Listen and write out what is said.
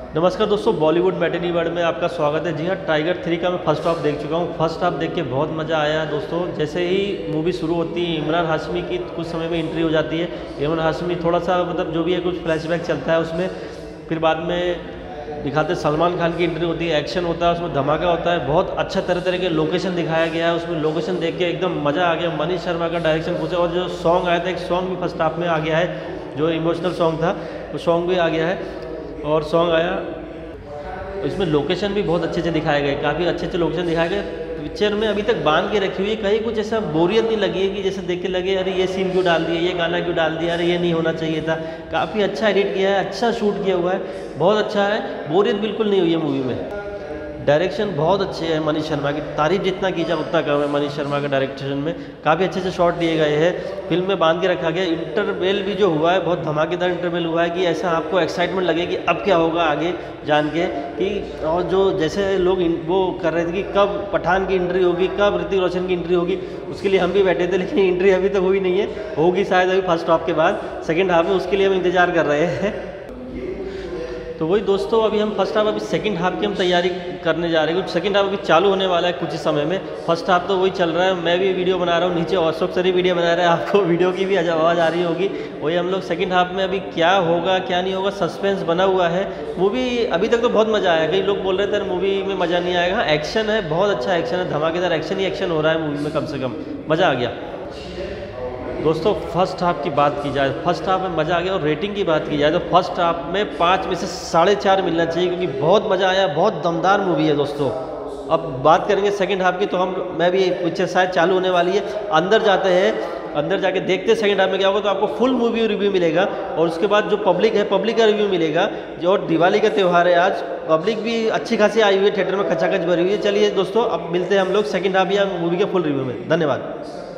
नमस्कार दोस्तों, Bollywood matinee world में आपका स्वागत है। जी हाँ, टाइगर 3 का मैं फर्स्ट हाफ देख चुका हूँ। फर्स्ट हाफ देख के बहुत मज़ा आया दोस्तों। जैसे ही मूवी शुरू होती है, इमरान हाशमी की कुछ समय में एंट्री हो जाती है। इमरान हाशमी थोड़ा सा मतलब जो भी है कुछ फ्लैशबैक चलता है उसमें, फिर बाद में दिखाते सलमान खान की एंट्री होती है, एक्शन होता है, उसमें धमाका होता है। बहुत अच्छा तरह तरह के लोकेशन दिखाया गया है उसमें। लोकेशन देख के एकदम मज़ा आ गया। मनीष शर्मा का डायरेक्शन कुछ है, और जो सॉन्ग आया था, एक सॉन्ग भी फर्स्ट हाफ में आ गया है, जो इमोशनल सॉन्ग था वो सॉन्ग भी आ गया है। और सॉन्ग आया, इसमें लोकेशन भी बहुत अच्छे से दिखाए गए, काफ़ी अच्छे अच्छे लोकेशन दिखाए गए। पिक्चर में अभी तक बांध के रखी हुई है, कहीं कुछ ऐसा बोरियत नहीं लगी है कि जैसे देख के लगे अरे ये सीन क्यों डाल दिया, ये गाना क्यों डाल दिया, अरे ये नहीं होना चाहिए था। काफ़ी अच्छा एडिट किया है, अच्छा शूट किया हुआ है, बहुत अच्छा है। बोरियत बिल्कुल नहीं हुई है मूवी में। डायरेक्शन बहुत अच्छे है मनीष शर्मा की, तारीफ जितना की जाए उतना कम है। मनीष शर्मा का डायरेक्शन में काफ़ी अच्छे से शॉट लिए गए हैं, फिल्म में बांध के रखा गया। इंटरवल भी जो हुआ है बहुत धमाकेदार इंटरवल हुआ है कि ऐसा आपको एक्साइटमेंट लगे कि अब क्या होगा आगे जान के कि। और जो जैसे लोग वो कर रहे थे कि कब पठान की एंट्री होगी, कब ऋतिक रोशन की एंट्री होगी, उसके लिए हम भी बैठे थे, लेकिन एंट्री अभी तक हुई नहीं है। होगी शायद अभी फर्स्ट हाफ के बाद, सेकेंड हाफ में, उसके लिए हम इंतज़ार कर रहे हैं। तो वही दोस्तों, अभी हम फर्स्ट हाफ, अभी सेकंड हाफ की हम तैयारी करने जा रहे हैं, क्योंकि सेकंड हाफ अभी चालू होने वाला है कुछ ही समय में। फर्स्ट हाफ तो वही चल रहा है, मैं भी वीडियो बना रहा हूँ, नीचे अशोक सर वीडियो बना रहे हैं, आपको वीडियो की भी आवाज़ आ रही होगी। वही हम लोग सेकंड हाफ में अभी क्या होगा क्या नहीं होगा, सस्पेंस बना हुआ है। मूवी अभी तक तो बहुत मज़ा आया। कई लोग बोल रहे थे मूवी में मज़ा नहीं आएगा। एक्शन है, बहुत अच्छा एक्शन है, धमाकेदार एक्शन ही एक्शन हो रहा है मूवी में, कम से कम मज़ा आ गया दोस्तों। फर्स्ट हाफ की बात की जाए, फर्स्ट हाफ में मज़ा आ गया। और रेटिंग की बात की जाए तो फर्स्ट हाफ में 5 में से 4.5 मिलना चाहिए, क्योंकि बहुत मज़ा आया, बहुत दमदार मूवी है दोस्तों। अब बात करेंगे सेकंड हाफ की, तो मैं भी पिक्चर शायद चालू होने वाली है, अंदर जाते हैं, अंदर जाके देखते हैं सेकंड हाफ में क्या होगा। तो आपको फुल मूवी रिव्यू मिलेगा, और उसके बाद जो पब्लिक है, पब्लिक का रिव्यू मिलेगा। जो दिवाली का त्यौहार है आज, पब्लिक भी अच्छी खासी आई हुई है, थिएटर में खचाखच भरी हुई है। चलिए दोस्तों, अब मिलते हैं हम लोग सेकंड हाफ या मूवी के फुल रिव्यू में। धन्यवाद।